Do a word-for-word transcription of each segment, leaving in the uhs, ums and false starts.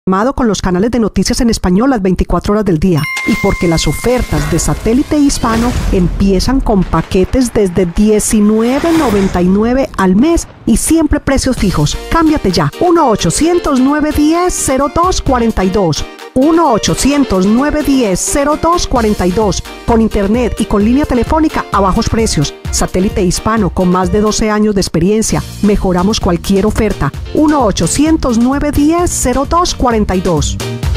informado con los canales de noticias en español las veinticuatro horas del día. Y porque las ofertas de Satélite Hispano empiezan con paquetes desde diecinueve noventa y nueve al mes y siempre precios fijos. Cámbiate ya. uno ochocientos, nueve uno cero, cero dos cuatro dos. uno ochocientos, nueve uno cero, cero dos cuatro dos. Con internet y con línea telefónica a bajos precios. Satélite Hispano, con más de doce años de experiencia. Mejoramos cualquier oferta. uno ochocientos, nueve uno cero, cero dos cuatro dos.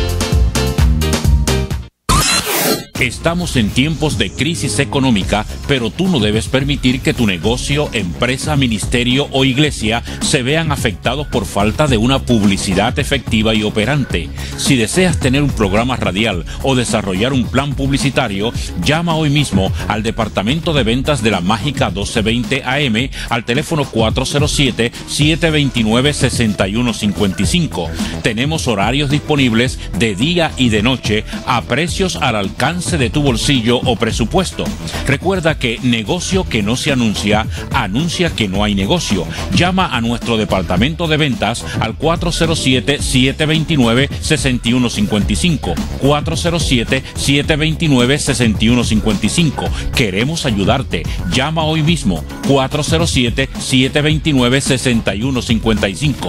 Estamos en tiempos de crisis económica, pero tú no debes permitir que tu negocio, empresa, ministerio o iglesia se vean afectados por falta de una publicidad efectiva y operante. Si deseas tener un programa radial o desarrollar un plan publicitario, llama hoy mismo al Departamento de Ventas de la Mágica doce veinte A M al teléfono cuatro cero siete, siete dos nueve, seis uno cinco cinco. Tenemos horarios disponibles de día y de noche a precios al alcance de tu bolsillo o presupuesto. Recuerda que negocio que no se anuncia, anuncia que no hay negocio. Llama a nuestro departamento de ventas al cuatro cero siete, siete dos nueve, seis uno cinco cinco. cuatro cero siete, siete dos nueve, seis uno cinco cinco. Queremos ayudarte. Llama hoy mismo. cuatro cero siete, siete dos nueve, seis uno cinco cinco.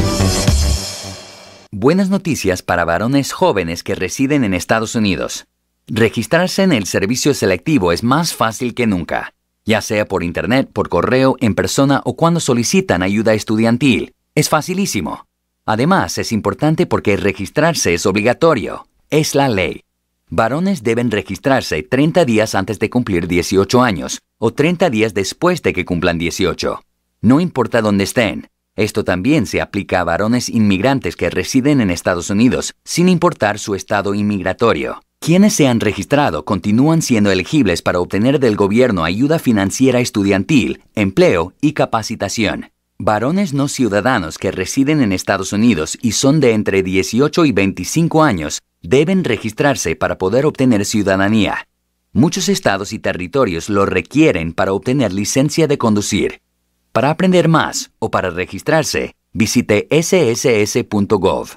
Buenas noticias para varones jóvenes que residen en Estados Unidos. Registrarse en el servicio selectivo es más fácil que nunca, ya sea por internet, por correo, en persona o cuando solicitan ayuda estudiantil. Es facilísimo. Además, es importante porque registrarse es obligatorio. Es la ley. Varones deben registrarse treinta días antes de cumplir dieciocho años o treinta días después de que cumplan dieciocho. No importa dónde estén. Esto también se aplica a varones inmigrantes que residen en Estados Unidos, sin importar su estado inmigratorio. Quienes se han registrado continúan siendo elegibles para obtener del gobierno ayuda financiera estudiantil, empleo y capacitación. Varones no ciudadanos que residen en Estados Unidos y son de entre dieciocho y veinticinco años deben registrarse para poder obtener ciudadanía. Muchos estados y territorios lo requieren para obtener licencia de conducir. Para aprender más o para registrarse, visite ese ese ese punto gov.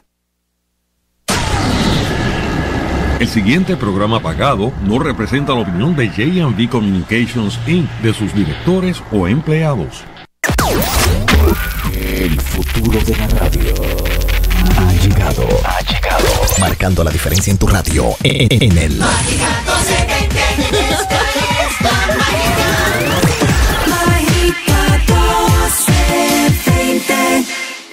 El siguiente programa pagado no representa la opinión de J and V Communications incorporated, de sus directores o empleados. El futuro de la radio ha llegado, ha llegado, marcando la diferencia en tu radio en, en el Mágica doce veinte. Esta es la Mágica. Mágica doce veinte.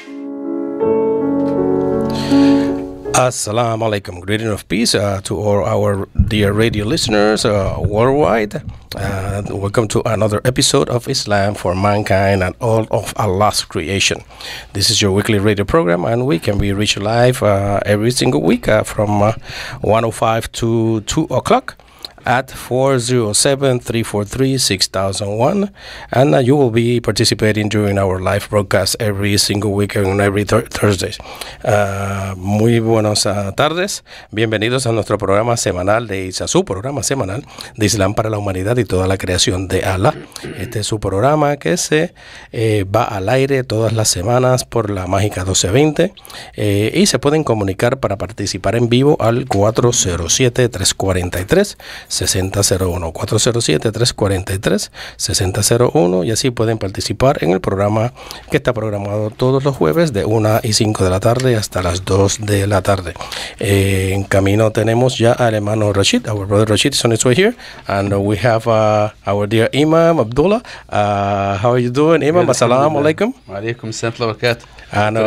Assalamu alaikum. Greeting of peace uh, to all our dear radio listeners uh, worldwide. Uh, welcome to another episode of Islam for Mankind and all of Allah's creation. This is your weekly radio program, and we can be reached live uh, every single week uh, from uh, one oh five to two o'clock. At four oh seven, three four three, six thousand one, and uh, you will be participating during our live broadcast every single week and every th- Thursday. Uh, muy buenas uh, tardes, bienvenidos a nuestro programa semanal de ISA, su programa semanal de Islam para la Humanidad y toda la creación de Allah. Este es su programa que se eh, va al aire todas las semanas por la Mágica doce veinte eh, y se pueden comunicar para participar en vivo al cuatro cero siete, tres cuatro tres, seis cero cero uno, cuatro cero siete, tres cuatro tres, seis cero cero uno, y así pueden participar en el programa que está programado todos los jueves de una y cinco de la tarde hasta las dos de la tarde. Eh, en camino tenemos ya al hermano Rashid. Our brother Rashid is on his way here, and we have uh, our dear Imam Abdullah. Uh, how are you doing, Imam? Assalamu alaikum. Wa alaikum assalam wa barakatuh. And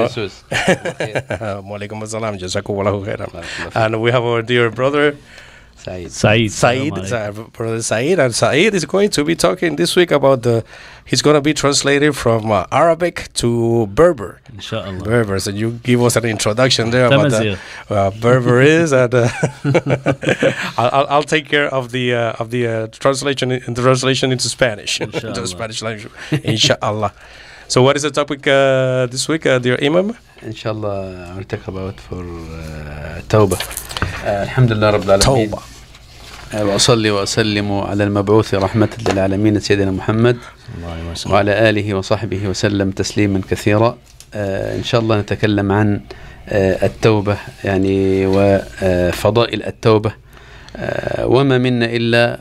uh, wa alaikum assalam, jazakumullahu khairan. And we have our dear brother Saeed. Saeed, Saeed, brother Saeed, and Saeed is going to be talking this week about the. He's going to be translated from uh, Arabic to Berber. Inshallah. Berber. So you give us an introduction there about what uh, Berber is, and uh, I'll, I'll take care of the uh, of the uh, translation, the translation into Spanish, into Spanish language, inshallah. So what is the topic uh, this week, uh, dear Imam? Inshallah, I'll talk about for uh, Tawbah. الحمد لله رب العالمين. توبة. وأصلي وأسلم على المبعوث رحمة للعالمين سيدنا محمد وعلى آله وصحبه وسلم تسليما كثيرا. إن شاء الله نتكلم عن التوبة يعني وفضائل التوبة. وما منا إلا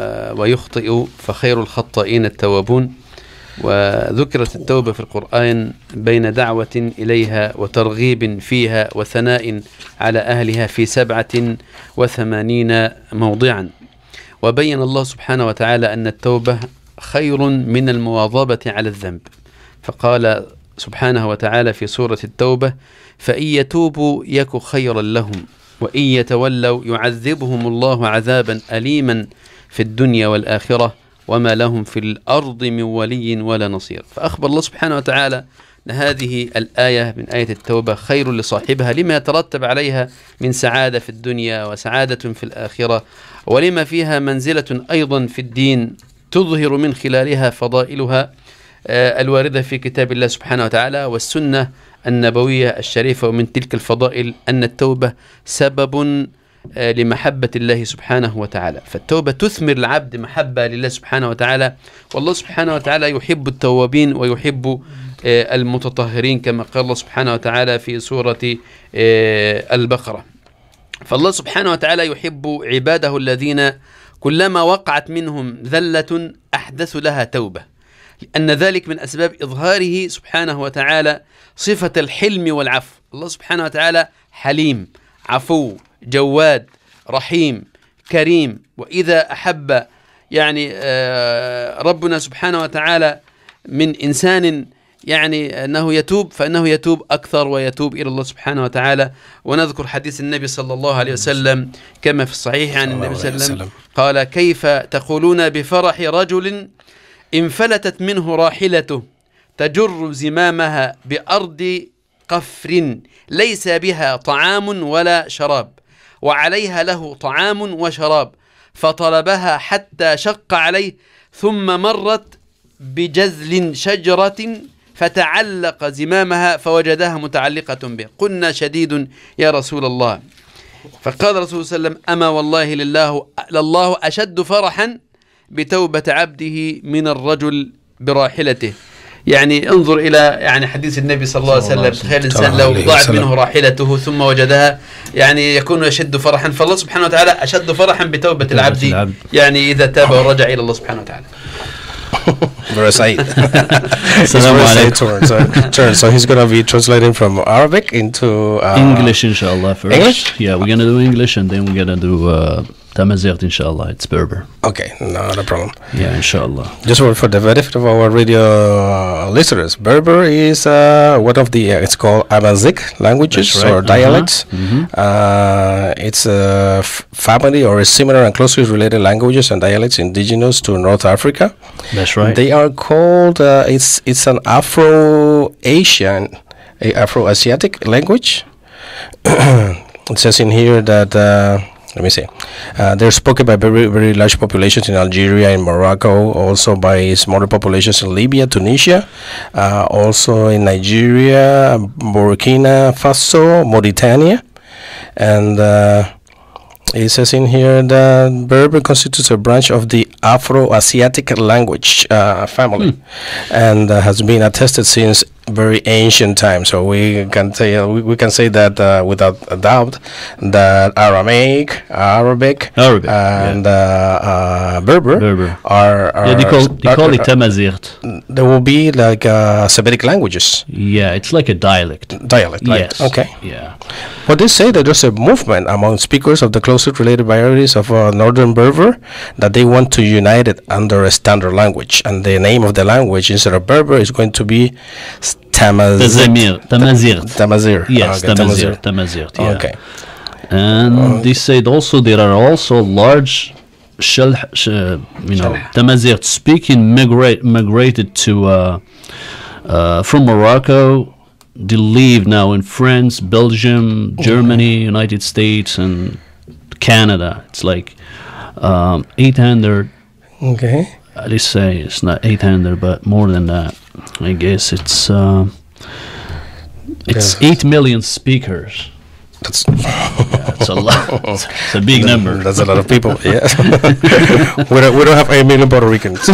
ويخطئ فخير الخطائين التوابون. وذكرت التوبة في القرآن بين دعوة إليها وترغيب فيها وثناء على أهلها في سبعة وثمانين موضعا. وبين الله سبحانه وتعالى أن التوبة خير من المواظبة على الذنب، فقال سبحانه وتعالى في سورة التوبة: فإن يتوبوا يك خيرا لهم وإن يتولوا يعذبهم الله عذابا أليما في الدنيا والآخرة وما لهم في الأرض من ولي ولا نصير. فأخبر الله سبحانه وتعالى أن هذه الآية من آية التوبة خير لصاحبها لما يترتب عليها من سعادة في الدنيا وسعادة في الآخرة، ولما فيها منزلة أيضا في الدين تظهر من خلالها فضائلها الواردة في كتاب الله سبحانه وتعالى والسنة النبوية الشريفة. ومن تلك الفضائل أن التوبة سبب لمحبة الله سبحانه وتعالى، فالتوبة تثمر العبد محبة لله سبحانه وتعالى، والله سبحانه وتعالى يحب التوابين ويحب المتطهرين كما قال الله سبحانه وتعالى في سورة البقرة. فالله سبحانه وتعالى يحب عباده الذين كلما وقعت منهم ذلة أحدثوا لها توبة، لأن ذلك من أسباب إظهاره سبحانه وتعالى صفة الحلم والعفو. الله سبحانه وتعالى حليم، عفو، جواد، رحيم، كريم. وإذا أحب يعني ربنا سبحانه وتعالى من إنسان يعني أنه يتوب فإنه يتوب أكثر ويتوب إلى الله سبحانه وتعالى. ونذكر حديث النبي صلى الله عليه وسلم كما في الصحيح عن النبي صلى الله عليه وسلم قال: كيف تقولون بفرح رجل انفلتت منه راحلته تجر زمامها بأرض قفر ليس بها طعام ولا شراب وعليها له طعام وشراب، فطلبها حتى شق عليه ثم مرت بجذل شجرة فتعلق زمامها فوجدها متعلقة به. قلنا: شديد يا رسول الله. فقال رسول الله صلى الله عليه وسلم: أما والله لله لله أشد فرحا بتوبة عبده من الرجل براحلته. يعني انظر إلى يعني حديث النبي صلى الله عليه وسلم، تخيل الإنسان لو ضاعت منه راحلته ثم وجدها يعني يكون يشد فرحا. فالله سبحانه وتعالى أشد فرحا بتوبة العبد يعني إذا تاب ورجع إلى الله سبحانه وتعالى. Verse eight. turn, so, turn. So he's going to be translating from Arabic into uh, English, inshallah. First. English? Yeah, we're going to do English and then we're going to do uh, Tamazight, inshallah. It's Berber. Okay, not a problem. Yeah, inshallah. Just for, for the benefit of our radio uh, listeners, Berber is uh, one of the, uh, it's called Amazic languages right. or dialects. Uh-huh. Mm-hmm. uh, it's a f- family or a similar and closely related languages and dialects indigenous to North Africa. That's right. They are called, uh, it's it's an Afro-Asian, a Afro-Asiatic language. It says in here that, uh, let me see, uh, they're spoken by very, very large populations in Algeria and Morocco, also by smaller populations in Libya, Tunisia, uh, also in Nigeria, Burkina Faso, Mauritania, and uh, it says in here that Berber constitutes a branch of the Afro-Asiatic language uh, family, hmm. and uh, has been attested since very ancient times. So we can say uh, we, we can say that uh, without a doubt that Aramaic, Arabic, Arabic and yeah. uh, uh, Berber, Berber are, are yeah, they call they call are, it Tamazight. There will be like uh, Semitic languages. Yeah, it's like a dialect. Dialect, right? Yes. Okay. Yeah. But they say that there's a movement among speakers of the closely related varieties of uh, Northern Berber that they want to unite it under a standard language, and the name of the language instead of Berber is going to be Tamazight. Tamazight. Tamazight. Yes, okay, Tamazight. Tamazight. Yeah. Okay. And uh, they said also there are also large shell, sh- uh, you know, Tamazight speaking migrate migrated to uh, uh, from Morocco. They live now in France, Belgium, Germany, mm-hmm. United States, and Canada. It's like um, eight hundred. Okay. They say it's not eight hundred, but more than that. I guess it's uh, it's yeah. eight million speakers That's, That's a lot. It's a big number. That's a lot of people. Yeah. we, don't, we don't have eight million Puerto Ricans.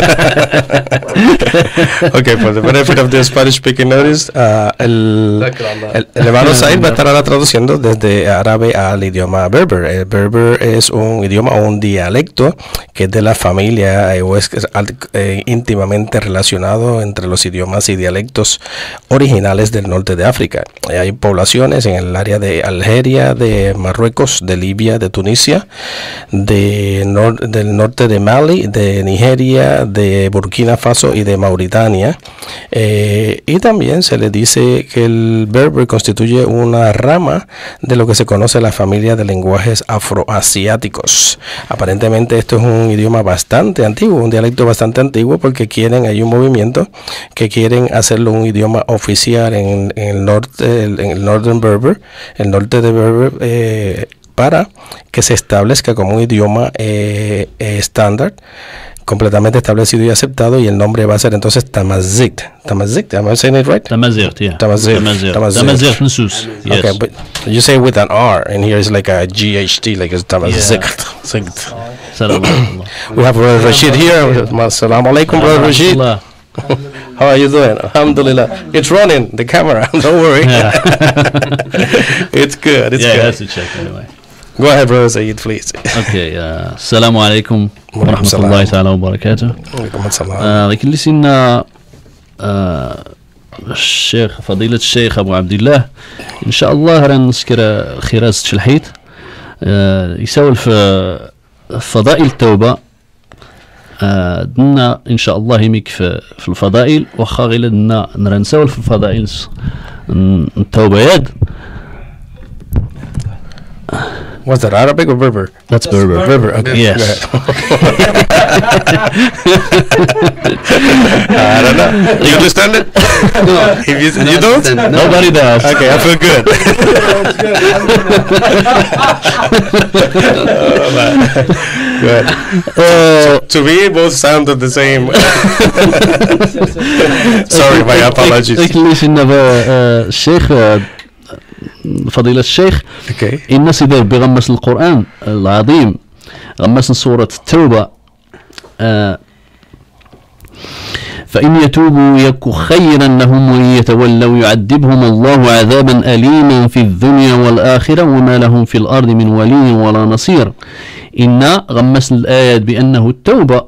Okay, for the benefit of the Spanish-speaking audience, uh, el, el, el hermano Said va a estar ahora traduciendo desde árabe al idioma berber. El berber es un idioma o un dialecto que es de la familia eh, o es eh, íntimamente relacionado entre los idiomas y dialectos originales del norte de África. Eh, hay poblaciones en el área de Algeria, de Marruecos, de Libia, de Tunisia, de nor del norte de Mali, de Nigeria, de Burkina Faso y de Mauritania. Eh, y también se le dice que el berber constituye una rama de lo que se conoce la familia de lenguajes afroasiáticos. Aparentemente esto es un idioma bastante antiguo, un dialecto bastante antiguo, porque quieren, hay un movimiento que quieren hacerlo un idioma oficial en, en el norte, en el Northern Berber, el norte de Berber, eh, para que se establezca como un idioma eh, eh, estándar, completamente establecido y aceptado, y el nombre va a ser entonces Tamazight. Tamazight, am I saying it right? Tamazight, yeah. Tamazight. Tamazight. Tamazight. Tamazight Nusus. Yes. Okay, but you say it with an R, and here is like a G H T, like it's Tamazight. Salam alaikum. We have Brother Rashid here. Assalamu alaikum, Brother Rashid. How are you doing? Alhamdulillah. It's running, the camera. Don't worry. Yeah. It's good. It's yeah, good. that's a check anyway. Go ahead, Brother Saeed, please. Okay. Uh, Assalamu alaikum wa rahmatullahi ta'ala wa barakatuh. Alaikum assalam. لكن اللي سينا الشيخ فضيلة الشيخ أبو عبد الله إن شاء الله راح نسكر خراز شلحيت يسولف فضائل التوبة. دنا إن شاء الله يميك في, في الفضائل وخا غير دنا نرى نسولف في الفضائل التوبة يد. Was that Arabic or Berber? That's Berber. Berber, okay. Yes. I don't know. You understand it? No. If you, you don't? No. Nobody does. Okay, I feel good. Oh, good. Uh, To me, both sounded the same. Sorry, my apologies. ليش إن الشيخ فضيلة الشيخ Okay. إن سيدي بغمس القرآن العظيم غمس سورة التوبة آه فإن يتوبوا يك خيرا لهم وإن يتولوا يعذبهم الله عذابا أليما في الدنيا والآخرة وما لهم في الأرض من ولي ولا نصير. إن غمس الآيات بأنه التوبة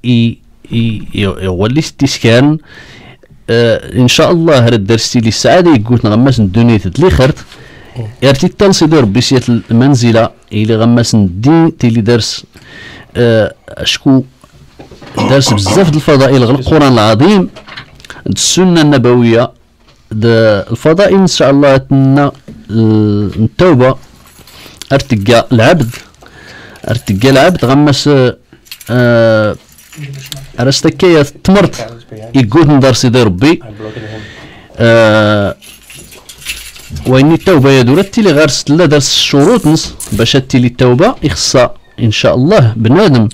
يولي استسكان آه إن شاء الله هذا الدرس اللي السعادة يقول نغمس الدنيا تتلي خرت ارتي تنصدر بسية المنزلة إلى غمس الدين تيلي درس آه أشكو درس بزاف الفضائل غير القرآن العظيم السنة النبوية الفضائل إن شاء الله تنا التوبة ارتقى العبد ارتقى العبد غمس آه أرستكية تمرت يقول ندار سيدي ربي آه وإن التوبة يدورت لي غير ستلا درس الشروط نص باش تلي التوبة يخصها إن شاء الله بنادم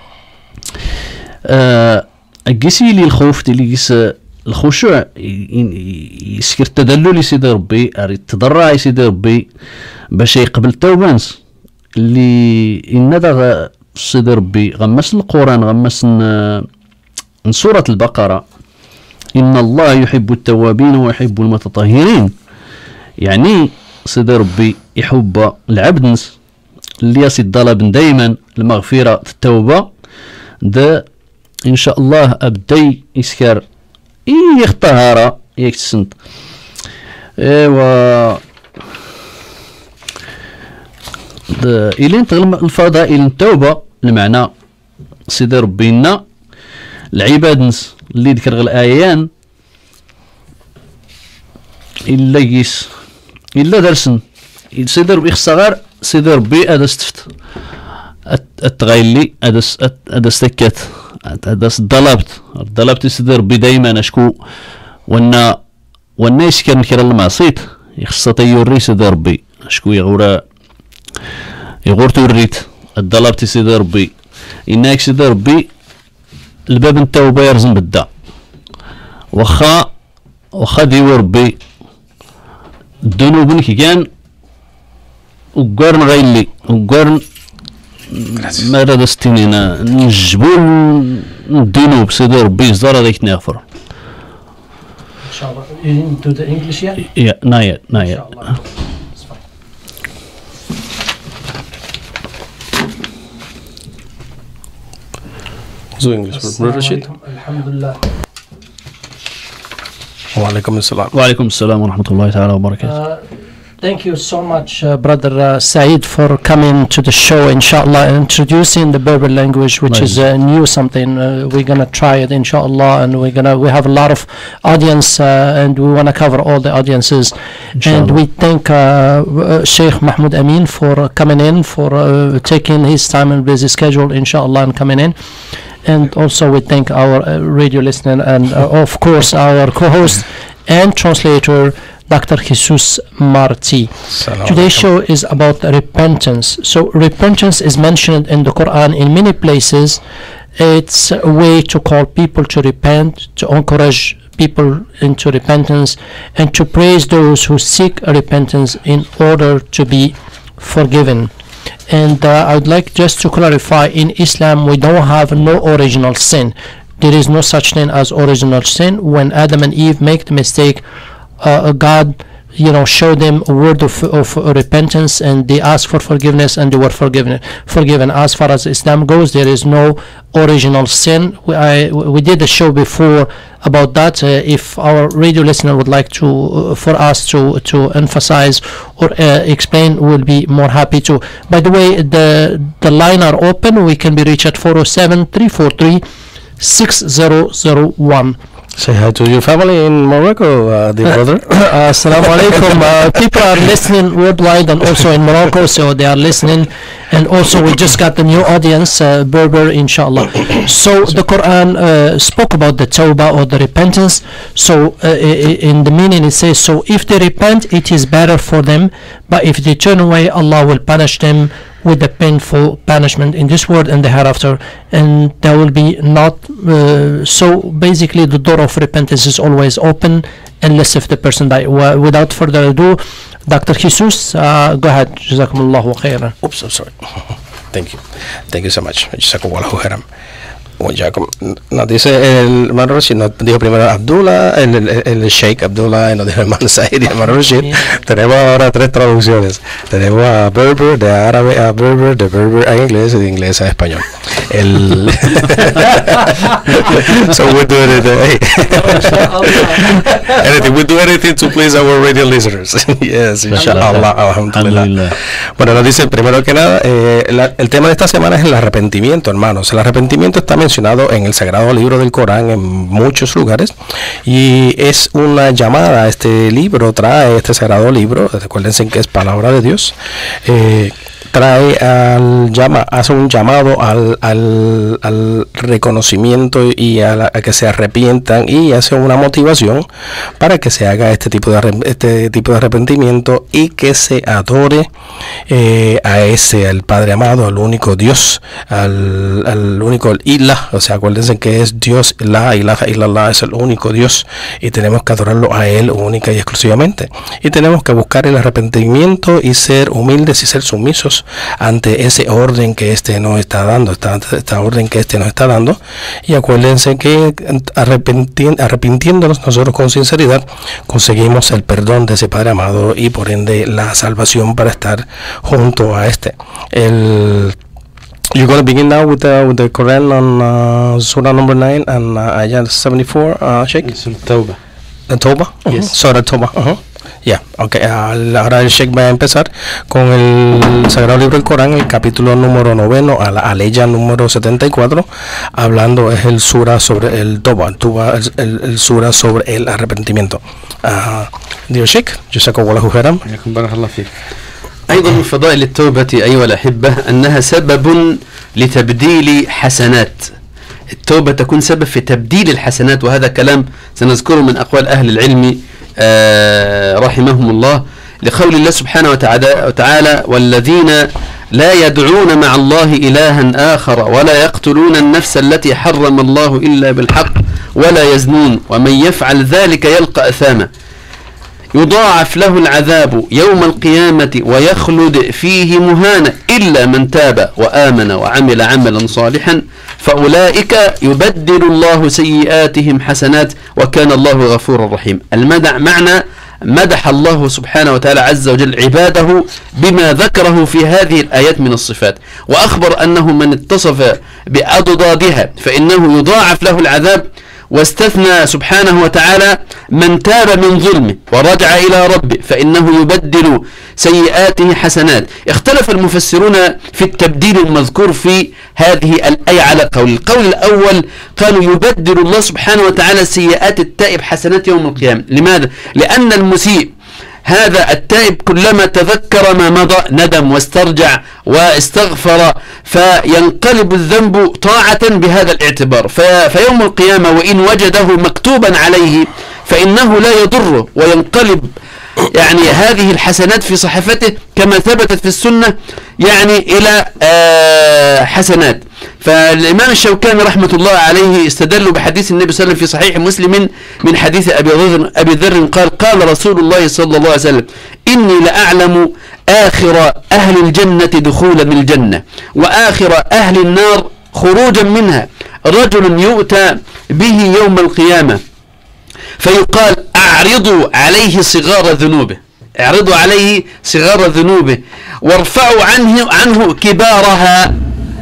آه أقيسي لي الخوف تلي يس الخشوع يسكر التدلل سيدي ربي التضرع سيدي ربي باش يقبل التوبة نص اللي إن هذا سيدي ربي غمس القرآن غمس من سورة البقرة إن الله يحب التوابين ويحب المتطهرين. يعني سيدي ربي يحب العبد نس اللي يصيد طلب دائما المغفرة التوبة ده إن شاء الله أبدي يسكر يختهر يكتسنت ايوا إلين تغلم الفضائل التوبة المعنى سيدي ربينا العباد نس اللي ذكر الآيان إلا يس إلا درسن سيدي ربي خصغار سيدي ربي هذا استفت التغيلي هذا هذا استكت هذا ضلبت ضلبت سيدي ربي دايما أشكو وانا وانا يسكر نكر المعصيت يخص تيوري سيدي ربي أشكو يغورا يغور توريت الضلبت سيدي ربي إنك سيدي ربي الباب التوبة يرزم بالدا وخا وخا ديو ربي الذنوب كان وقرن غيلي وقرن ماذا دستينينا نجبون ندينو بسيدي ربي يصدر هذيك نغفر. Inshallah. Into the English yet? Yeah, not yet, not yet. So English for Rashid. Alhamdulillah. Wa alaikum assalam. Wa alaikum assalam wa rahmatullahi ta'ala wa barakatuh. Thank you so much, uh, Brother uh, Saeed, for coming to the show, inshallah, and introducing the Berber language, which nice. is uh, new something. Uh, we're gonna try it, inshallah, and we're gonna we have a lot of audience, uh, and we wanna cover all the audiences. Inshallah. And we thank uh, uh, Sheikh Mahmoud Amin for coming in, for uh, taking his time and busy schedule, inshallah, and coming in. And also we thank our uh, radio listener and uh, of course our co-host and translator, Doctor Jesus Marti. Today's show is about repentance. So repentance is mentioned in the Quran in many places. It's a way to call people to repent, to encourage people into repentance, and to praise those who seek repentance in order to be forgiven. And uh, I would like just to clarify, in Islam we don't have no original sin. There is no such thing as original sin. When Adam and Eve make the mistake, uh, God you know showed them a word of, of repentance, and they asked for forgiveness and they were forgiven forgiven As far as Islam goes, there is no original sin. We, I, we did a show before about that. Uh, if our radio listener would like to uh, for us to to emphasize or uh, explain, we'll be more happy to. By the way, the the line are open. We can be reached at four oh seven, three four three, six zero zero one. Say hi to your family in Morocco, uh, dear brother. uh, Assalamu alaikum. Uh, people are listening worldwide and also in Morocco, so they are listening. And also we just got the new audience, uh, Berber, inshallah. So the Quran uh, spoke about the tawbah or the repentance. So uh, in the meaning it says, so if they repent, it is better for them. But if they turn away, Allah will punish them with the painful punishment in this world and the hereafter, and there will be not uh, so basically the door of repentance is always open unless if the person die. W- without further ado, Doctor Jesus, uh, go ahead. Jazakumullahu khairan. Oops, I'm sorry. Thank you. Thank you so much. Jazakumullahu khairan. Nos dice el hermano Rashid, nos dijo primero Abdullah, el, el, el Sheikh Abdullah, y nos dijo el hermano Said y el hermano Rashid. Tenemos ahora tres traducciones. Tenemos a Berber, de árabe a Berber, de Berber a inglés y de inglés a español. El so we're doing it. Hey. anything, we do anything to please our radio listeners. Yes, inshallah, alhamdulillah. Bueno, nos dice primero que nada, eh, la, el tema de esta semana es el arrepentimiento, hermanos. El arrepentimiento está mencionado en el sagrado libro del Corán en muchos lugares y es una llamada. Este libro trae, este sagrado libro, recuérdense que es palabra de Dios, eh, trae al llama, hace un llamado al, al, al reconocimiento y a, la, a que se arrepientan, y hace una motivación para que se haga este tipo de este tipo de arrepentimiento y que se adore eh, a ese, al Padre amado, al único Dios, al, al único Ilah. O sea, acuérdense que es Dios, la ilaha illallah, es el único Dios y tenemos que adorarlo a él única y exclusivamente, y tenemos que buscar el arrepentimiento y ser humildes y ser sumisos ante ese orden que este nos está dando, esta, esta orden que este nos está dando. Y acuérdense que arrepenti- arrepintiéndonos nosotros con sinceridad conseguimos el perdón de ese Padre amado y por ende la salvación para estar junto a este. El You're going to begin now with the, with the Quran on uh, Surah number nine and uh, Ayah seventy-four, uh, Sheikh? Surah Tawbah. The Tawbah? Yes. Uh-huh. Surah Tawbah. Uh-huh. Ya, yeah, okay. Uh, ahora el Sheikh va a empezar con el Sagrado Libro del Corán, el capítulo número noveno, a la aleya número setenta y cuatro, hablando, es el sura sobre el Toba, el, el, el sura sobre el arrepentimiento. Uh, dear Sheikh, Jazakallahu khairan. بارك الله فيك. أيضا من فضائل التوبة أيها الأحبة أنها سبب لتبديل حسنات. التوبة تكون سبب في تبديل الحسنات، وهذا كلام سنذكره من أقوال أهل العلم آه رحمهم الله، لقول الله سبحانه وتعالى, وتعالى والذين لا يدعون مع الله إلها آخر ولا يقتلون النفس التي حرم الله إلا بالحق ولا يزنون ومن يفعل ذلك يلقى أثاما. يضاعف له العذاب يوم القيامة ويخلد فيه مهانا إلا من تاب وآمن وعمل عملا صالحا فأولئك يبدل الله سيئاتهم حسنات وكان الله غفورا رحيما. المدح معنى مدح الله سبحانه وتعالى عز وجل عباده بما ذكره في هذه الآيات من الصفات، وأخبر أنه من اتصف بأضدادها فإنه يضاعف له العذاب، واستثنى سبحانه وتعالى من تاب من ظلمه ورجع إلى ربه فإنه يبدل سيئاته حسنات. اختلف المفسرون في التبديل المذكور في هذه الآية على قول. القول الأول قالوا يبدل الله سبحانه وتعالى سيئات التائب حسنات يوم القيامة. لماذا؟ لأن المسيء هذا التائب كلما تذكر ما مضى ندم واسترجع واستغفر فينقلب الذنب طاعة بهذا الاعتبار. فيوم القيامة وإن وجده مكتوبا عليه فإنه لا يضره وينقلب يعني هذه الحسنات في صحيفته كما ثبتت في السنة يعني إلى آه حسنات. فالإمام الشوكاني رحمة الله عليه استدل بحديث النبي صلى الله عليه وسلم في صحيح مسلم من حديث أبي ذر أبي ذر قال قال رسول الله صلى الله عليه وسلم إني لأعلم آخر أهل الجنة دخولا الجنة وآخر أهل النار خروجا منها رجل يؤتى به يوم القيامة فيقال أعرضوا عليه صغار ذنوبه اعرضوا عليه صغار ذنوبه وارفعوا عنه عنه كبارها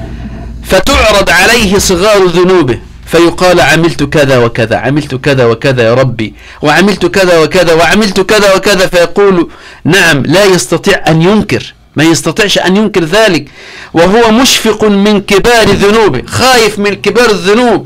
فتعرض عليه صغار ذنوبه فيقال عملت كذا وكذا عملت كذا وكذا يا ربي وعملت كذا وكذا وعملت كذا وكذا فيقول نعم لا يستطيع أن ينكر ما يستطيعش أن ينكر ذلك وهو مشفق من كبار ذنوبه خايف من كبار الذنوب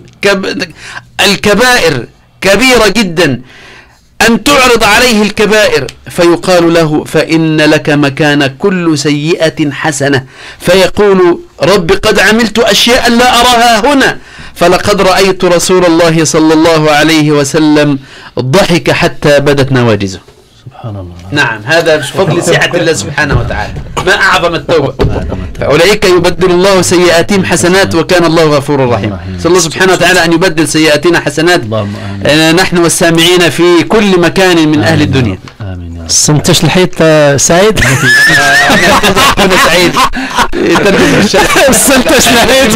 الكبائر كبيرة جدا أن تعرض عليه الكبائر فيقال له فإن لك مكان كل سيئة حسنة فيقول رب قد عملت أشياء لا أراها هنا فلقد رأيت رسول الله صلى الله عليه وسلم ضحك حتى بدت نواجزه. سبحان الله. نعم هذا فضل سعة الله سبحانه وتعالى ما أعظم التوبة. فأولئك يبدل الله سيئاتهم حسنات وكان الله غفورا رحيما. صلى الله سبحانه وتعالى أن يبدل سيئاتنا حسنات نحن والسامعين في كل مكان من أهل الدنيا. آمين. استنتج لحيت سعيد أنا سعيد استنتج لحيت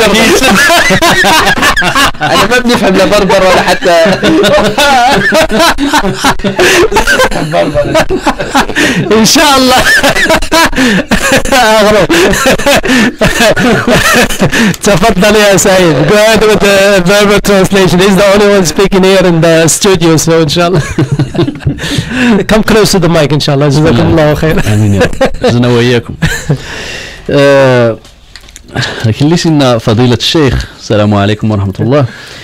أنا ما بنفهم لا بربر ولا حتى إن شاء الله أغرب. تفضل يا سعيد. Go ahead with the verbal translation. He's the only one speaking here in the studio, so inshallah. Come close to the mic inshallah. جزاكم الله خير. آمين يا رب. جزانا وإياكم. لكن ليش إن فضيلة الشيخ السلام عليكم ورحمة الله.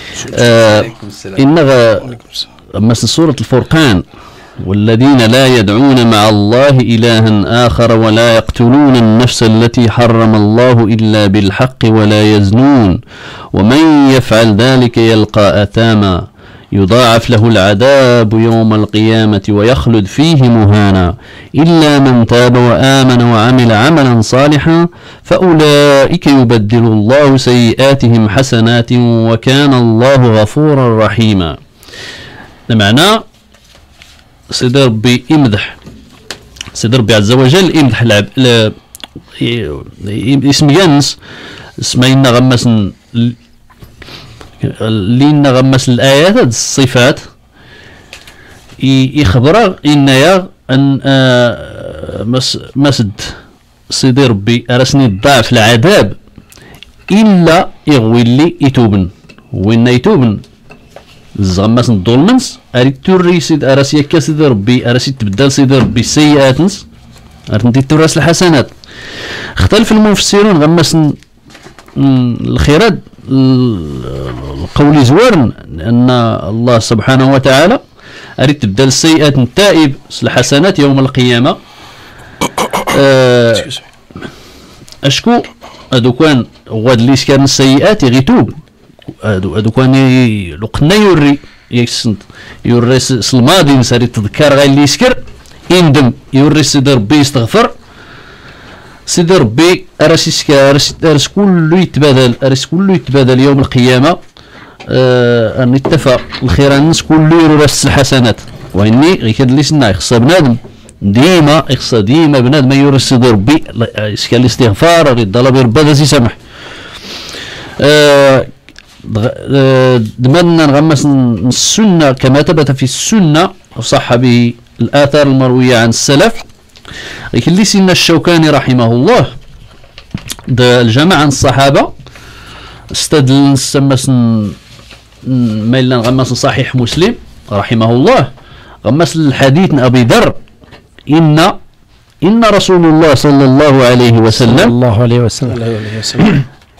إن مثل سورة الفرقان والذين لا يدعون مع الله إلها آخر ولا يقتلون النفس التي حرم الله إلا بالحق ولا يزنون ومن يفعل ذلك يلقى أثاما يضاعف له العذاب يوم القيامة ويخلد فيه مهانا إلا من تاب وآمن وعمل عملا صالحا فأولئك يبدل الله سيئاتهم حسنات وكان الله غفورا رحيما. معنى سيدي ربي يمدح سيدي ربي عز وجل يمدح العب اسم جنس اسمين غمس لين غمس الآيات الصفات يخبر إن يا أن مس مسد سيدي ربي أرسني الضعف العذاب إلا يغوي لي يتوبن وإن يتوبن زغمس الظلمنس أريد توري سيد أرسي كسيد ربي أرسي تبدل سيد ربي سيئاتنس أريد تورس الحسنات. اختلف المفسرون غمس الخيرات القول زورن أن الله سبحانه وتعالى أريد تبدل السيئات التائب الحسنات يوم القيامة. أشكو أدو كان غاد ليس كان السيئات يغيتوب أدو أدو كان لقنا يوري يكسنت يوري الماضي مساري تذكر غير اللي يسكر يندم يوري سيدي ربي يستغفر سيدي ربي أرس أرس كله يتبادل أرس كله يتبادل يوم القيامة. أه أن اتفق الخير الناس كله يرس الحسنات وإني غيكاد لي سنا يخص بنادم ديما يخص ديما بنادم يرصد ربي يسكن الاستغفار غير ربي ربي هذا يسامح. أه دمنا نغمس السنة كما ثبت في السنة وصح به الآثار المروية عن السلف. يخلي سيدنا الشوكاني رحمه الله الجماعة عن الصحابة استدل نسمس ميلا نغمس صحيح مسلم رحمه الله غمس الحديث أبي ذر إن إن رسول الله صلى الله عليه وسلم صلى الله عليه وسلم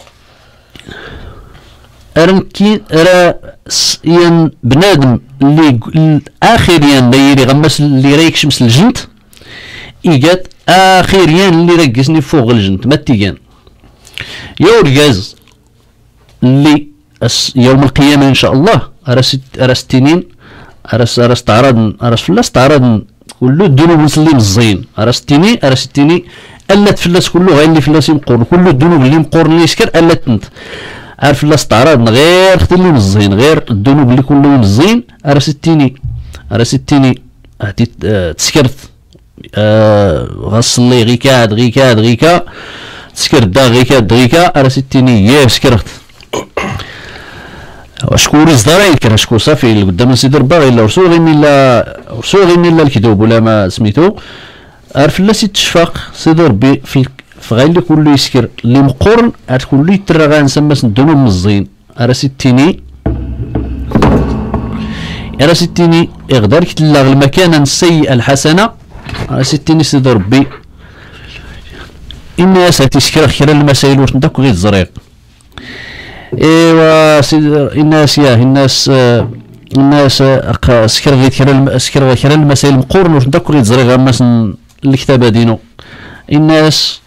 أرنكين أرا ين بنادم اللي آخريا اللي غمس اللي ريك شمس الجنت إيجاد آخريا اللي رقصني فوق الجنت ما تيجان يورجز اللي يوم القيامة إن شاء الله أرس أرستينين أرس أرس تعرض أرس فلاس تعرض كله الذنوب اللي مزين أرستيني أرستيني ألا تفلس كله غير اللي فلاس يمقور كله الذنوب اللي مقور اللي يسكر ألا تنت عارف لا استعراضنا غير اختي اللي مزين غير الذنوب اللي كله مزين أرا ستيني أرا ستيني هاتي تسكرت أه غصلي غيكاد غيكاد غيكا تسكرت دا غيكاد غيكا أرا ستيني يا سكرت وشكون إصدارين كان شكون صافي اللي قدام سيدي ربا إلا رسول غير إلا رسول غير إلا الكذوب ولا ما سميتو عارف لا سيد تشفاق سيدي ربي في فغير اللي كله يسكر اللي مقرن عاد كله يترى غنسمى الذنوب مزين أرا ستيني أرا ستيني يقدر يتلغ المكان السيئة الحسنة أرا ستيني سيدي ربي إني أسأل تسكر خير المسائل واش نداك غير الزريق إيوا سيدي الناس ياه الناس آه الناس آه سكر غير خير سكر خير المسائل مقرن واش نداك غير الزريق غمس الكتابة دينو الناس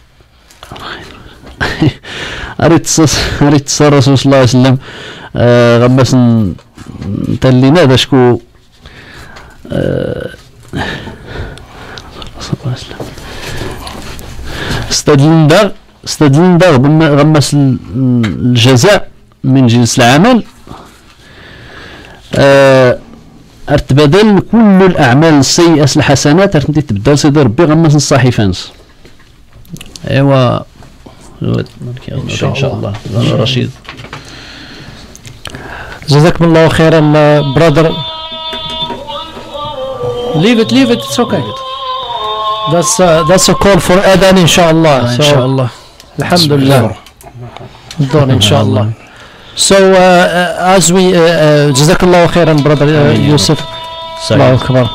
أريد أريد تصر رسول الله صلى الله عليه وسلم آه غمس تلينا هذا شكو آه استدلن داغ استدلن داغ غمس الجزاء من جنس العمل آه ارتبدل كل الأعمال السيئة الحسنات ارتبدل تبدل سيدي ربي غمس الصحيفانس ايوا ان شاء, إن شاء الله, الله. رشيد جزاكم الله خيرا brother. leave it leave it it's okay. that's uh, that's a call for adhan inshallah. ان شاء الله الحمد لله الدور ان شاء الله. so uh, uh, as we uh, uh, جزاك الله خيرا brother uh, يوسف. الله أكبر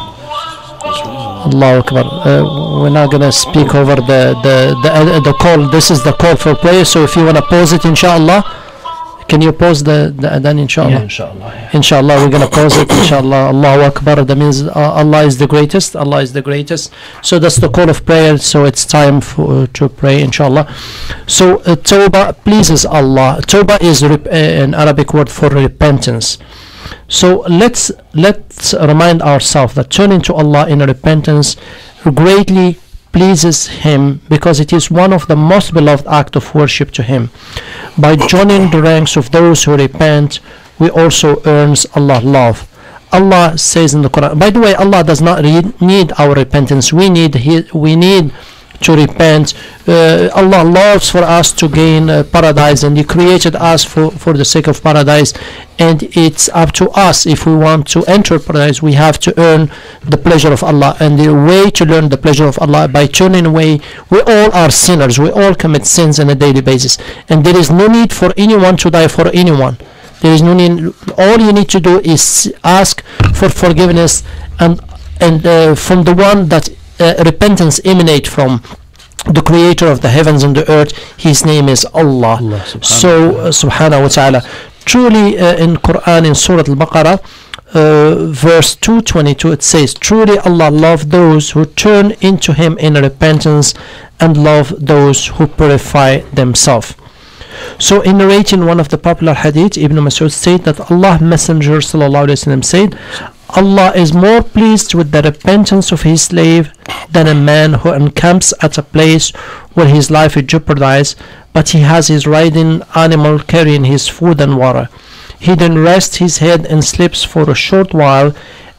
Allah Akbar. Uh, we're not gonna speak over the the the, uh, the call. This is the call for prayer. So if you wanna pause it, inshallah, can you pause the the adhan, inshallah? Yeah, inshallah. Yeah. Inshallah, we're gonna pause it, inshallah. Allahu Akbar. That means uh, Allah is the greatest. Allah is the greatest. So that's the call of prayer. So it's time for uh, to pray, inshallah. So uh, Tawbah pleases Allah. Tawbah is rep- uh, an Arabic word for repentance. So let's let's remind ourselves that turning to Allah in repentance greatly pleases Him, because it is one of the most beloved acts of worship to Him. By joining the ranks of those who repent, we also earns Allah's love. Allah says in the Quran. By the way, Allah does not re- need our repentance. We need He, we need to repent. Uh, Allah loves for us to gain uh, paradise, and He created us for, for the sake of paradise, and it's up to us. If we want to enter paradise, we have to earn the pleasure of Allah, and the way to learn the pleasure of Allah by turning away. We all are sinners, we all commit sins on a daily basis, and there is no need for anyone to die for anyone. There is no need. All you need to do is ask for forgiveness, and and uh, from the one that Uh, repentance emanate from, the creator of the heavens and the earth. His name is Allah, Allah subhanahu so uh, subhanahu wa ta'ala. Truly uh, in Quran, in Surah Al-Baqarah, uh, verse two twenty-two, it says, truly Allah loved those who turn into Him in repentance, and love those who purify themselves. So in narrating one of the popular hadith, Ibn Mas'ud said that Allah Messenger sallallahu alaihi wasallam said, Allah is more pleased with the repentance of His slave than a man who encamps at a place where his life is jeopardized, but he has his riding animal carrying his food and water. He then rests his head and sleeps for a short while,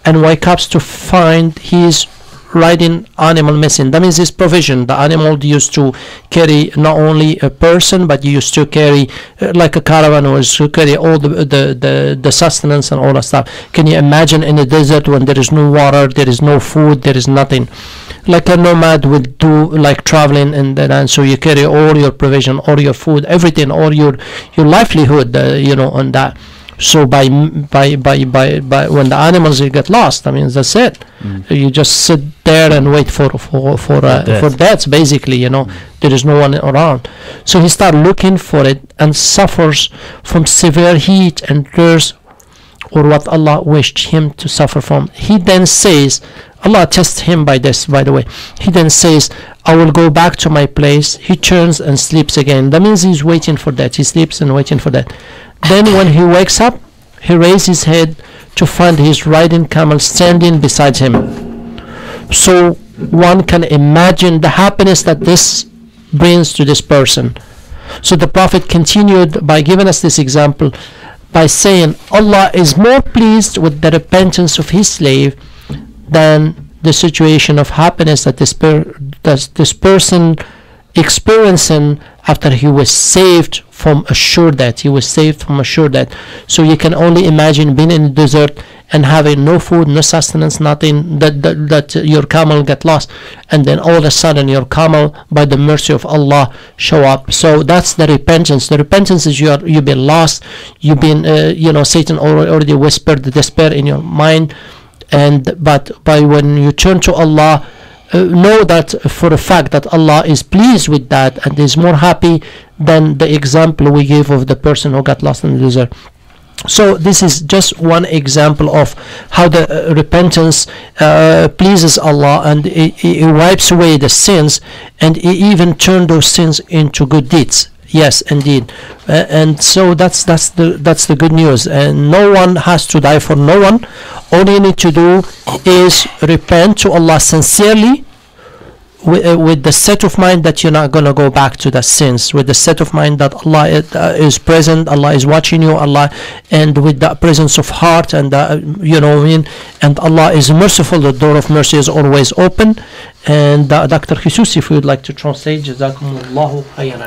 and wake up to find his riding animal missing. That means his provision. The animal used to carry not only a person, but used to carry uh, like a caravan, was to carry all the, the the the sustenance and all that stuff. Can you imagine in the desert when there is no water, there is no food, there is nothing? Like a nomad would do, like traveling, and then and so you carry all your provision, all your food, everything, all your your livelihood, uh, you know, on that. So by by by by by when the animals get lost, I mean that's it. Mm. You just sit there and wait for for for uh, death. for death, basically. You know, mm. there is no one around. So he started looking for it and suffers from severe heat and thirst, or what Allah wished him to suffer from. He then says, Allah tests him by this, by the way. He then says, I will go back to my place. He turns and sleeps again. That means he's waiting for that. He sleeps and waiting for that. Then when he wakes up, he raises his head to find his riding camel standing beside him. So one can imagine the happiness that this brings to this person. So the Prophet continued by giving us this example by saying, Allah is more pleased with the repentance of his slave than the situation of happiness that this, per that this person experiencing after he was saved from a sure death. He was saved from a sure death. So you can only imagine being in the desert and having no food, no sustenance, nothing, that, that, that your camel get lost, and then all of a sudden your camel, by the mercy of Allah, show up. So that's the repentance. The repentance is you are, you've been lost, you've been, uh, you know, Satan already whispered the despair in your mind, and but by when you turn to Allah, Uh, know that for a fact that Allah is pleased with that and is more happy than the example we gave of the person who got lost in the desert. So this is just one example of how the uh, repentance uh, pleases Allah, and it, it wipes away the sins, and it even turns those sins into good deeds. Yes, indeed. Uh, and so that's that's the that's the good news. And no one has to die for no one. All you need to do is repent to Allah sincerely, with, uh, with the set of mind that you're not going to go back to the sins, with the set of mind that Allah uh, is present, Allah is watching you, Allah, and with the presence of heart, and uh, you know what I mean, and Allah is merciful. The door of mercy is always open. And uh, Doctor Jesús, if you would like to translate, Jazakumullahu khairan.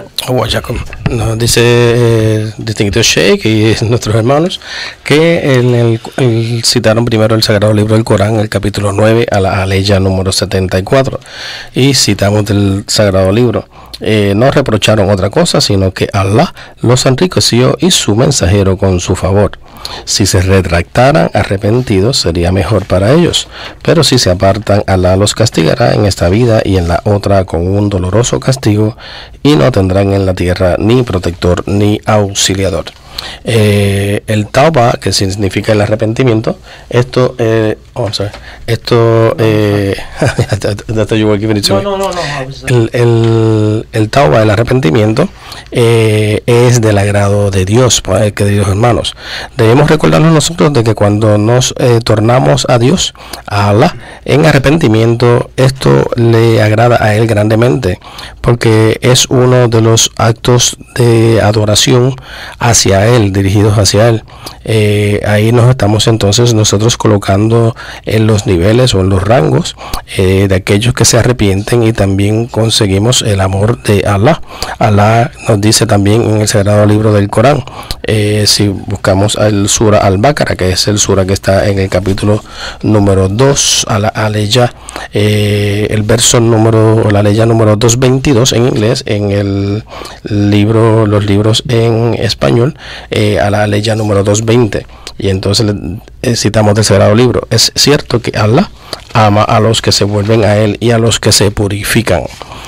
Nos dice eh, distinguido Sheikh y nuestros hermanos que en el, el, citaron primero el Sagrado Libro del Corán, el capítulo nueve, a la aleya número setenta y cuatro, y citamos del Sagrado Libro. Eh, no reprocharon otra cosa, sino que Allah los enriqueció y su mensajero con su favor. Si se retractaran arrepentidos, sería mejor para ellos, pero si se apartan, Allah los castigará en esta vida y en la otra con un doloroso castigo, y no tendrán en la tierra ni protector ni auxiliador. Eh, el tauba, que significa el arrepentimiento, esto eh, oh, sorry, esto eh, no, no, no, no. el, el, el tauba, el arrepentimiento, eh, es del agrado de Dios, pues, queridos hermanos. Debemos recordarnos nosotros de que cuando nos eh, tornamos a Dios, a Allah, en arrepentimiento, esto le agrada a Él grandemente, porque es uno de los actos de adoración hacia Él, dirigidos hacia Él. Eh, ahí nos estamos entonces nosotros colocando en los niveles o en los rangos eh, de aquellos que se arrepienten, y también conseguimos el amor de Allah. Allah nos dice también en el Sagrado Libro del Corán, eh, si buscamos el Sura Al-Baqarah, que es el Sura que está en el capítulo número dos, a la aleya, eh, el verso número, o la aleya número doscientos veintidós en inglés, en el libro, los libros en español, eh, a la aleya número doscientos veinte, y entonces eh, citamos del Sagrado Libro. Es cierto que Allah ama a los que se vuelven a Él y a los que se purifican.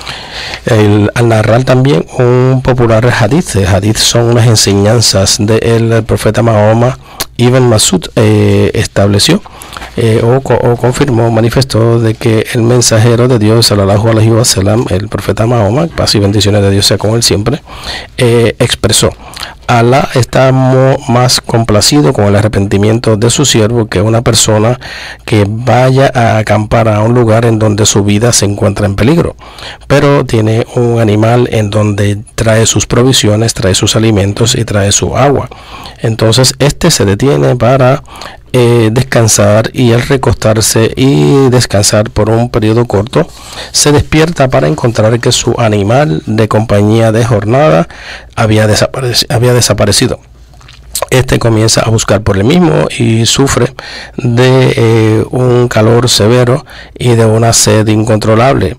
El, al narrar también un popular hadith, el hadith son unas enseñanzas del profeta Mahoma, Ibn Masud eh, estableció eh, o, o confirmó, manifestó de que el mensajero de Dios, sallallahu alaihi wasallam, el profeta Mahoma, paz y bendiciones de Dios sea con él siempre, eh, expresó: Allah está más complacido con el arrepentimiento de su siervo que una persona que vaya a acampar a un lugar en donde su vida se encuentra en peligro, pero tiene un animal en donde trae sus provisiones, trae sus alimentos y trae su agua. Entonces este se detiene para eh, descansar, y al recostarse y descansar por un periodo corto, se despierta para encontrar que su animal de compañía de jornada había, desapareci- había desaparecido. Este comienza a buscar por él mismo y sufre de eh, un calor severo y de una sed incontrolable,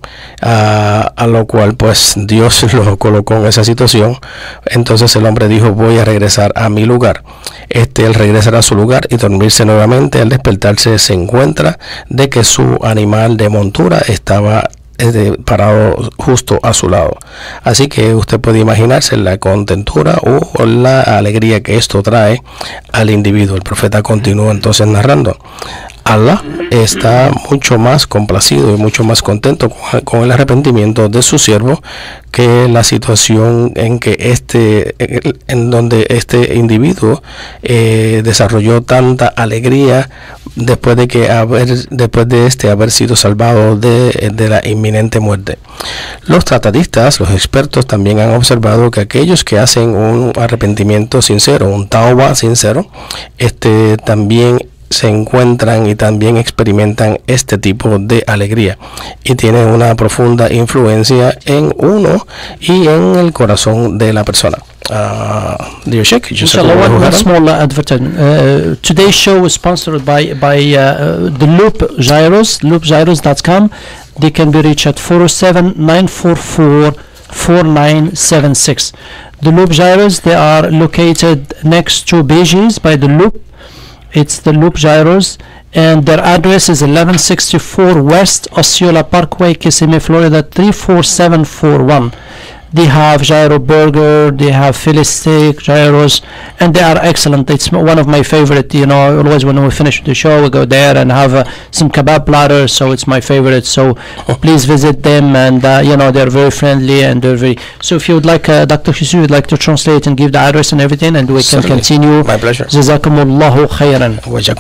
a, a lo cual pues Dios lo colocó en esa situación. Entonces el hombre dijo: voy a regresar a mi lugar. Este él regresará a su lugar y dormirse nuevamente. Al despertarse se encuentra de que su animal de montura estaba De, parado justo a su lado. Así que usted puede imaginarse la contentura o la alegría que esto trae al individuo. El profeta continúa entonces narrando: Allah está mucho más complacido y mucho más contento con, con el arrepentimiento de su siervo que la situación en que este, en donde este individuo eh, desarrolló tanta alegría después de que haber, después de este haber sido salvado de, de la inminente muerte. Los tratadistas, los expertos, también han observado que aquellos que hacen un arrepentimiento sincero, un tauba sincero, este también se encuentran y también experimentan este tipo de alegría, y tienen una profunda influencia en uno y en el corazón de la persona. Uh, dear Sheikh, Inshallah, one, one small uh, advertisement. Uh, today's show is sponsored by by uh, the Loop Gyros, loop gyros dot com. They can be reached at four oh seven, nine four four, four nine seven six. The Loop Gyros, they are located next to Beijing by the Loop. It's the Loop Gyros, and their address is eleven sixty-four West Osceola Parkway, Kissimmee, Florida three four seven four one. They have gyro burger, they have Philly steak, gyros, and they are excellent. It's one of my favorite, you know, always when we finish the show, we go there and have uh, some kebab platter, so it's my favorite. So please visit them, and, uh, you know, they're very friendly and they're very... So if you would like, uh, Doctor Hisu, would like to translate and give the address and everything, and we can Certainly. continue. My pleasure. Jazakumullahu khairan.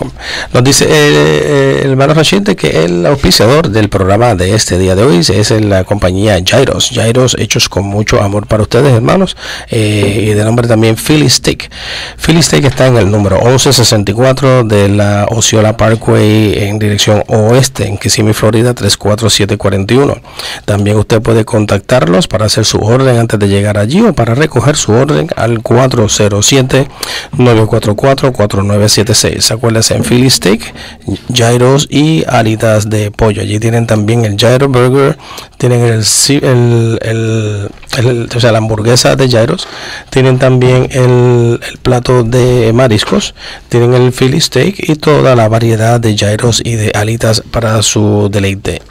Nos dice eh, el hermano Rashid que el auspiciador del programa de este día de hoy es la compañía Gyros. Gyros hechos con mucho amor para ustedes, hermanos, eh, y de nombre también Philly Steak. Philly Steak está en el número once sesenta y cuatro de la Osceola Parkway en dirección oeste en Kissimmee, Florida tres cuatro siete cuatro uno. También usted puede contactarlos para hacer su orden antes de llegar allí o para recoger su orden al cuatro cero siete, nueve cuatro cuatro, cuatro nueve siete seis. Acuérdense, en Philly Steak, gyros y alitas de pollo. Allí tienen también el gyro burger, tienen el, el, el, el, o sea, la hamburguesa de gyros, tienen también el, el plato de mariscos, tienen el Philly Steak y toda la variedad de gyros y de alitas para su deleite.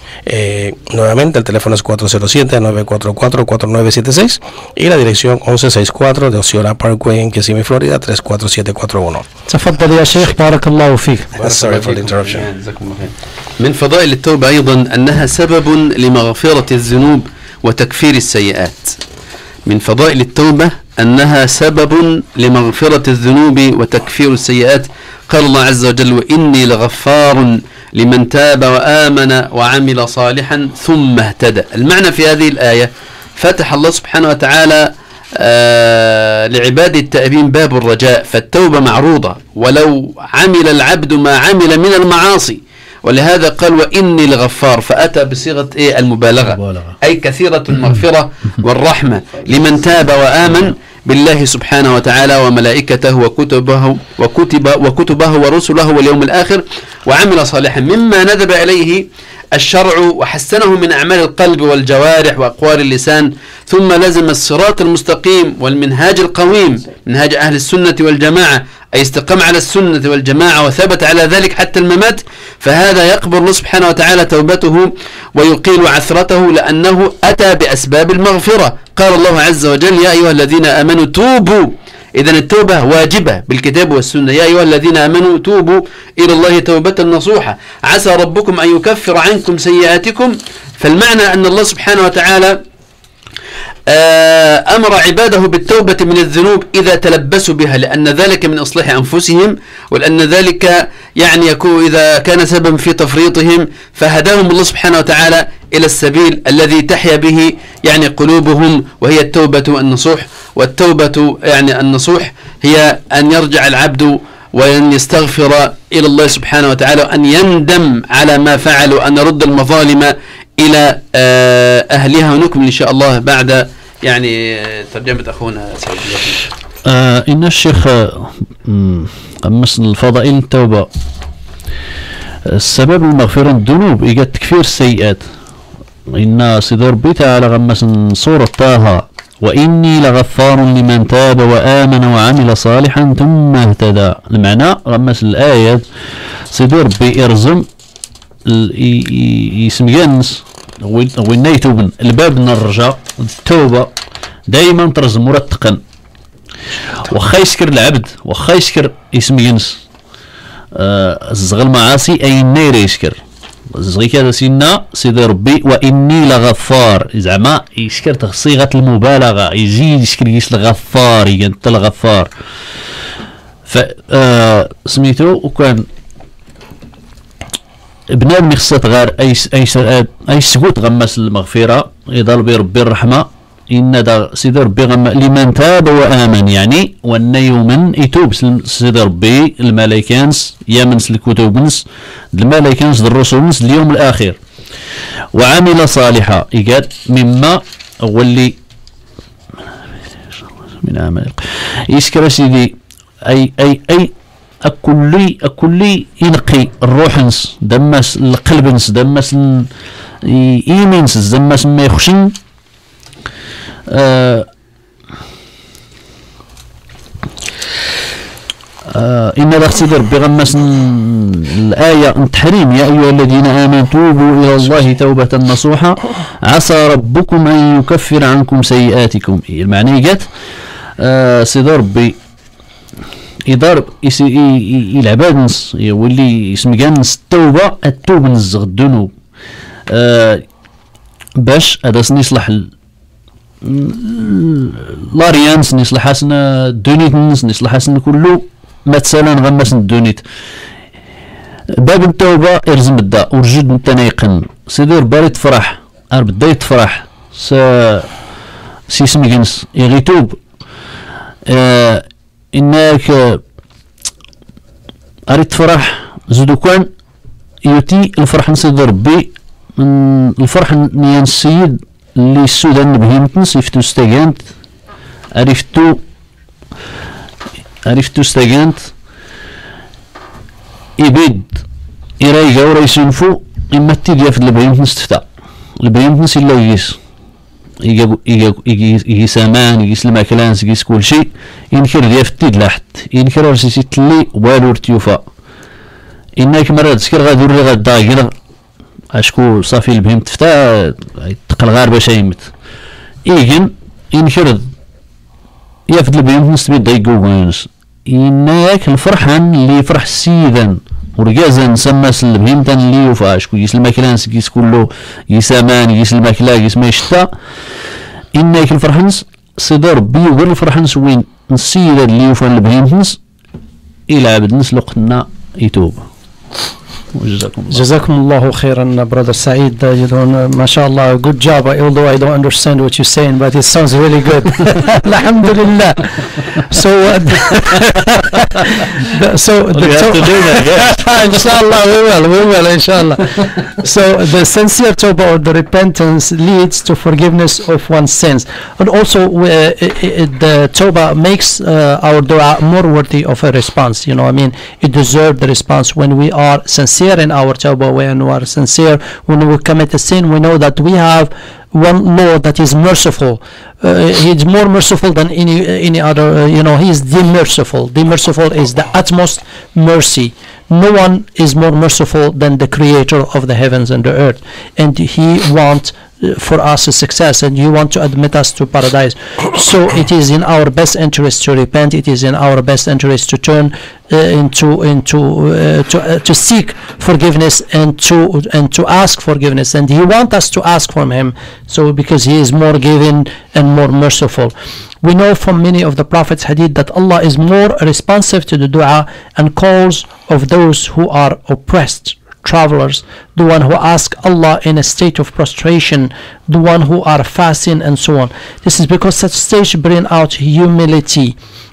Eh, nuevamente el teléfono es cuatro cero siete, nueve cuatro cuatro, cuatro nueve siete seis y la dirección once sesenta y cuatro de Osceola Parkway en Kissimmee, Florida tres cuatro siete cuatro uno. تفضل يا شيخ بارك الله فيك. Sorry for the interruption. من فضائل التوبة أيضا أنها سبب لمغفرة الذنوب وتكفير السيئات. من فضائل التوبة أنها سبب لمغفرة الذنوب وتكفير السيئات. قال الله عز وجل: وإني لغفار لمن تاب وآمن وعمل صالحا ثم اهتدى. المعنى في هذه الآية: فتح الله سبحانه وتعالى آه لعباد التائبين باب الرجاء، فالتوبة معروضة ولو عمل العبد ما عمل من المعاصي، ولهذا قال: وإني لغفار، فأتى بصيغة إيه؟ المبالغة، أي كثيرة المغفرة والرحمة لمن تاب وآمن بالله سبحانه وتعالى وملائكته وكتبه وكتب وكتبه ورسله واليوم الآخر وعمل صالحا مما ندب إليه الشرع وحسنه من أعمال القلب والجوارح وأقوال اللسان، ثم لزم الصراط المستقيم والمنهاج القويم، منهاج أهل السنة والجماعة، أي استقام على السنة والجماعة وثبت على ذلك حتى الممات، فهذا يقبل الله سبحانه وتعالى توبته ويقيل عثرته لأنه أتى بأسباب المغفرة. قال الله عز وجل: يا أيها الذين آمنوا توبوا. إذن التوبة واجبة بالكتاب والسنة. يا أيها الذين آمنوا توبوا إلى الله توبة نصوحة عسى ربكم أن يكفر عنكم سيئاتكم. فالمعنى أن الله سبحانه وتعالى أمر عباده بالتوبة من الذنوب إذا تلبسوا بها، لأن ذلك من إصلاح أنفسهم، ولأن ذلك يعني يكون إذا كان سببا في تفريطهم، فهداهم الله سبحانه وتعالى إلى السبيل الذي تحيا به يعني قلوبهم، وهي التوبة النصوح. والتوبة يعني النصوح هي أن يرجع العبد وأن يستغفر إلى الله سبحانه وتعالى، وأن يندم على ما فعل، وأن نرد المظالم إلى أهلها. ونكمل إن شاء الله بعد يعني ترجمة أخونا سعيد. آه إن الشيخ قمص الفضائل التوبة السبب المغفرة الذنوب إيجاد تكفير السيئات. إن صدور ربي تعالى غمس سورة طه وإني لغفار لمن تاب وآمن وعمل صالحا ثم اهتدى. المعنى غمس الآيات صدور ربي إرزم يسم جنس وين يتوبن الباب نرجع التوبة دائما ترزم مرتقا، وخا يسكر العبد وخا يسكر اسم جنس آه الزغل المعاصي أي النير يسكر زغي كذا سينا سيدي ربي وإني لغفار زعما يسكر صيغة المبالغة يزيد يسكر يس الغفار ينت الغفار. ف آه سميتو وكان بنادم خصها غير اي اي اي سكوت غمس المغفره يضل بربي الرحمه. ان دا سيدي ربي غم لمن تاب وامن يعني وان يومن يتوب سيدي ربي الملائكانس يامنس الكتبنس الملائكانس الرسولنس اليوم الاخر وعمل صالحا يقال مما واللي من عمل يسكر سيدي اي اي اي أكلي أكلي ينقي الروحنس دمس القلبنس دمس إيمنس دمس ما يخشن آه آه إن الاختبار بغمس الآية التحريم يا أيها الذين آمنوا توبوا إلى الله توبة نصوحا عسى ربكم أن يكفر عنكم سيئاتكم. المعنى جت آه سيدي ربي يضرب العباد نص يولي اسم جنس التوبة التوبة نزغ الذنوب آه باش هذا نصلح لاريانس نصلح حسنا الدونيت نصلح حسنا كله ما تسالى نغمس الدونيت. باب التوبة ارزم الدا ورجد متنايقن سيدي ربي تفرح ار بدا يتفرح س سي اسم جنس يغيتوب آه إنك أريد فرح زدوكان يوتي الفرح نسيد ربي من الفرح نيان السيد اللي السودان بهيمتنس يفتو استاقانت عرفتو عرفتو استاقانت يبيد إرايقا ورا يسنفو إما التيد يافد البهيمتنس تفتا البهيمتنس إلا يجيس يجي يجي يجي سامان يجي الماكلان يجي كل شيء ينكر ديال التيد لاحت ينكر راسي تلي والو رتيوفا انك مرات تسكر غادي يوري غدا غير اشكو صافي البهيم تفتا تقل غير باش يمت يجن ينكر يافد البهيم نص بيض يقوغونس انك الفرحان اللي يفرح سيدا ورجازا نسمى البهيم تان اللي يوفا اشكو يس الماكلان يس كله يسامان يس الماكلا يس ما يشتا انك الفرحنس صدر بي وغير الفرحنس وين نسيدا اللي يوفا البهيمتنس الى عبد نسلقنا يتوب. وجزاكم الله. جزاكم الله خيرا brother Saeed. Uh, you don't, ما شاء الله, good job, although I don't understand what you're saying, but it sounds really good. Alhamdulillah. So uh, the, so the we have to do that, yes. inshallah we will we will inshallah. So the sincere tawbah or the repentance leads to forgiveness of one's sins, and also uh, it, it, the tawbah makes uh, our dua more worthy of a response. You know, I mean, it deserves the response when we are sincere in our tawbah, when we are sincere, when we commit a sin. We know that we have one Lord that is merciful. Uh, he is more merciful than any any other. Uh, you know, he is the merciful. The merciful is the utmost mercy. No one is more merciful than the Creator of the heavens and the earth, and He wants uh, for us a success, and you want to admit us to paradise. So it is in our best interest to repent. It is in our best interest to turn uh, into into uh, to uh, to seek forgiveness and to and to ask forgiveness. And He wants us to ask from Him. So because He is more giving and more merciful. We know from many of the Prophet's hadith that Allah is more responsive to the dua and calls of those who are oppressed, travelers, the one who ask Allah in a state of prostration, the one who are fasting, and so on. This is because such stage bring out humility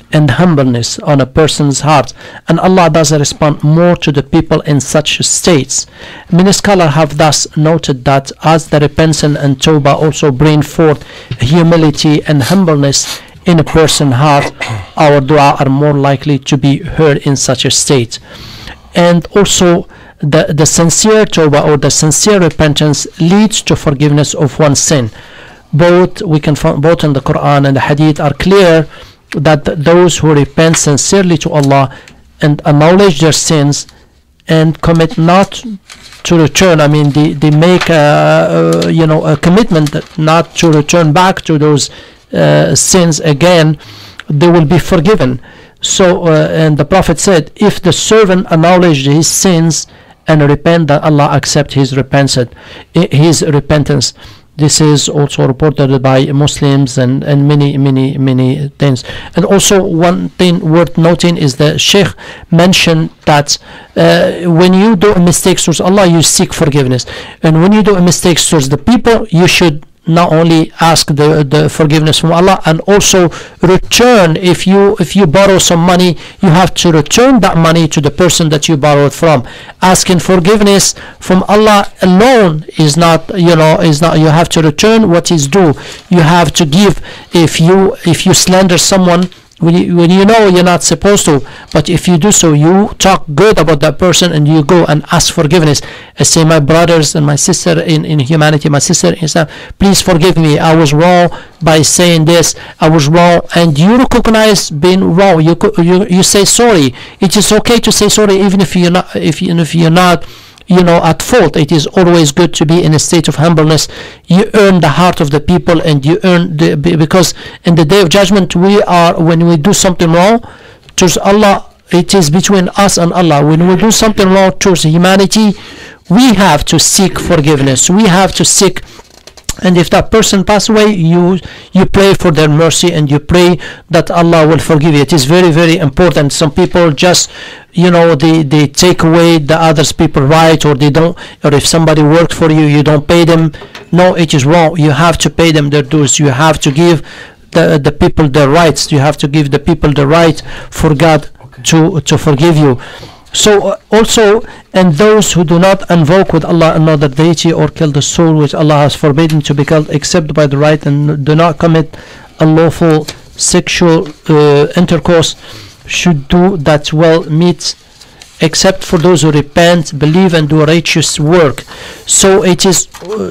and humbleness on a person's heart, and Allah does respond more to the people in such states. Many scholars have thus noted that as the repentance and tawbah also bring forth humility and humbleness in a person's heart, our dua are more likely to be heard in such a state. And also the, the sincere tawbah or the sincere repentance leads to forgiveness of one's sin. Both we can find both in the Quran and the Hadith are clear that those who repent sincerely to Allah and acknowledge their sins and commit not to return, I mean they, they make a, a, you know a commitment not to return back to those uh, sins again, they will be forgiven. So uh, and the Prophet said, if the servant acknowledges his sins and repent, that Allah accept his repentance. His repentance. This is also reported by Muslims and, and many, many, many things. And also one thing worth noting is that Sheikh mentioned that uh, when you do a mistake towards Allah, you seek forgiveness. And when you do a mistake towards the people, you should not only ask the, the forgiveness from Allah, and also return. If you if you borrow some money, you have to return that money to the person that you borrowed from. Asking forgiveness from Allah alone is not, you know, is not. You have to return what is due. You have to give. If you if you slander someone, when you, when you know you're not supposed to, but if you do so, you talk good about that person and you go and ask forgiveness. I say, my brothers and my sister in, in humanity, my sister in Islam, please forgive me. I was wrong by saying this. I was wrong, and you recognize being wrong. You you you say sorry. It is okay to say sorry, even if you're not if you if you're not. you know at fault. It is always good to be in a state of humbleness. You earn the heart of the people, and you earn the, because in the day of judgment, we are, when we do something wrong towards Allah, it is between us and Allah. When we do something wrong towards humanity, we have to seek forgiveness. We have to seek, and if that person pass away, you you pray for their mercy, and you pray that Allah will forgive you. It is very, very important. Some people just, you know, they, they take away the others people right, or they don't, or if somebody worked for you, you don't pay them. No, it is wrong. You have to pay them their dues. You have to give the the people their rights. You have to give the people the right for God okay. to to forgive you. So uh, also, and those who do not invoke with Allah another deity or kill the soul which Allah has forbidden to be killed except by the right, and do not commit unlawful sexual uh, intercourse, should do that well meets, except for those who repent, believe, and do righteous work. So it is, uh,